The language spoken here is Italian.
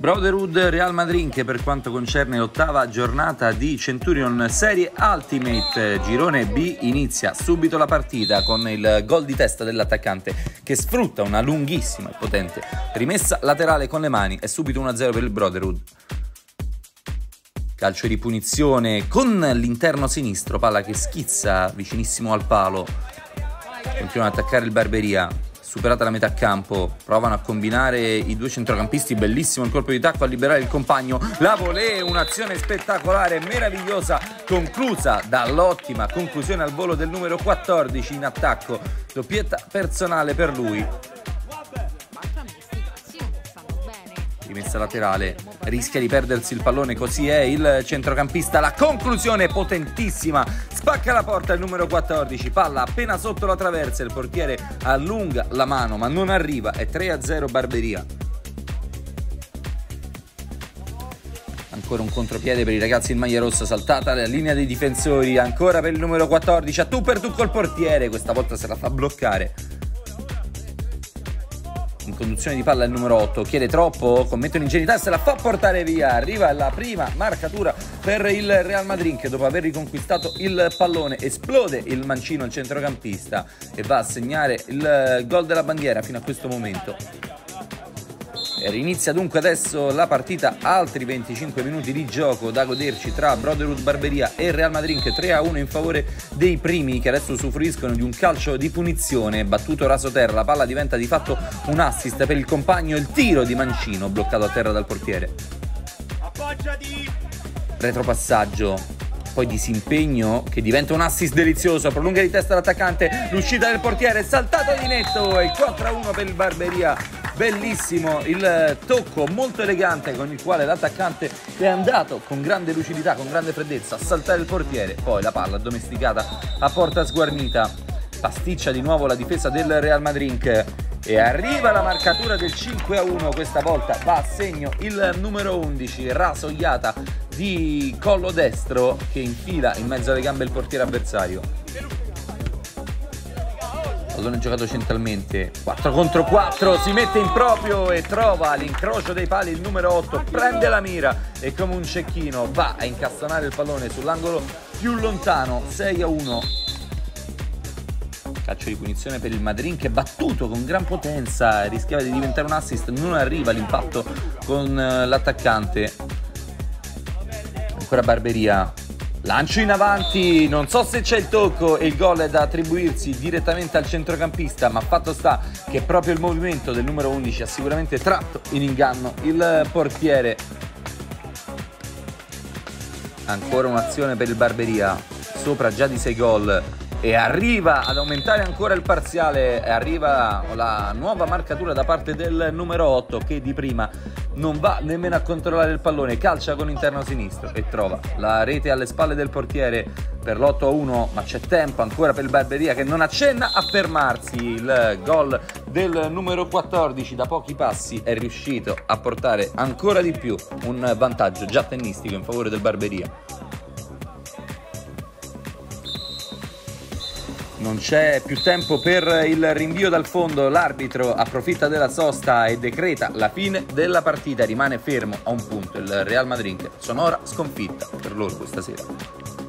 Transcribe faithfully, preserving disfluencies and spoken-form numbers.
Brotherhood Real Madrid che per quanto concerne l'ottava giornata di Centurion Serie Ultimate girone B inizia subito la partita con il gol di testa dell'attaccante che sfrutta una lunghissima e potente rimessa laterale con le mani e subito uno a zero per il Brotherhood. Calcio di punizione con l'interno sinistro, palla che schizza vicinissimo al palo, continua ad attaccare il Barberia. Superata la metà campo, provano a combinare i due centrocampisti, bellissimo il colpo di tacco a liberare il compagno, la volée, un'azione spettacolare, meravigliosa, conclusa dall'ottima conclusione al volo del numero quattordici in attacco, doppietta personale per lui. Rimessa laterale, rischia di perdersi il pallone, così è il centrocampista, la conclusione potentissima, spacca la porta il numero quattordici, palla appena sotto la traversa, il portiere allunga la mano ma non arriva, è tre a zero Barberia. Ancora un contropiede per i ragazzi in maglia rossa, saltata la linea dei difensori, ancora per il numero quattordici, a tu per tu col portiere, questa volta se la fa bloccare. In conduzione di palla il numero otto, chiede troppo, commette un'ingenuità e se la fa portare via. Arriva la prima marcatura per il Real Madrid che dopo aver riconquistato il pallone esplode il mancino, il centrocampista, e va a segnare il gol della bandiera fino a questo momento. E rinizia dunque adesso la partita, altri venticinque minuti di gioco da goderci tra Brotherhood Barberia e Real Madrid, che tre a uno in favore dei primi, che adesso usufruiscono di un calcio di punizione battuto raso terra. La palla diventa di fatto un assist per il compagno, il tiro di Mancino bloccato a terra dal portiere. Retropassaggio, poi disimpegno che diventa un assist delizioso, prolunga di testa l'attaccante, l'uscita del portiere, saltato di netto e quattro a uno per il Barberia. Bellissimo il tocco molto elegante con il quale l'attaccante è andato con grande lucidità, con grande freddezza a saltare il portiere, poi la palla addomesticata a porta sguarnita, pasticcia di nuovo la difesa del Real Madrid e arriva la marcatura del cinque a uno, questa volta va a segno il numero undici, rasoiata di collo destro che infila in mezzo alle gambe il portiere avversario. Pallone giocato centralmente, quattro contro quattro, si mette in proprio e trova l'incrocio dei pali il numero otto, prende la mira e come un cecchino va a incastonare il pallone sull'angolo più lontano, sei a uno. Calcio di punizione per il Madrid che battuto con gran potenza, rischiava di diventare un assist, non arriva l'impatto con l'attaccante. Ancora Barberia, lancio in avanti, non so se c'è il tocco e il gol è da attribuirsi direttamente al centrocampista, ma fatto sta che proprio il movimento del numero undici ha sicuramente tratto in inganno il portiere. Ancora un'azione per il Barberia, sopra già di sei gol e arriva ad aumentare ancora il parziale, arriva la nuova marcatura da parte del numero otto che di prima non va nemmeno a controllare il pallone, calcia con interno sinistro e trova la rete alle spalle del portiere per l'otto a uno, ma c'è tempo ancora per il Barberia che non accenna a fermarsi. Il gol del numero quattordici da pochi passi è riuscito a portare ancora di più un vantaggio già tennistico in favore del Barberia. Non c'è più tempo per il rinvio dal fondo, l'arbitro approfitta della sosta e decreta la fine della partita, rimane fermo a un punto il Real Madrid, sonora sconfitta per loro questa sera.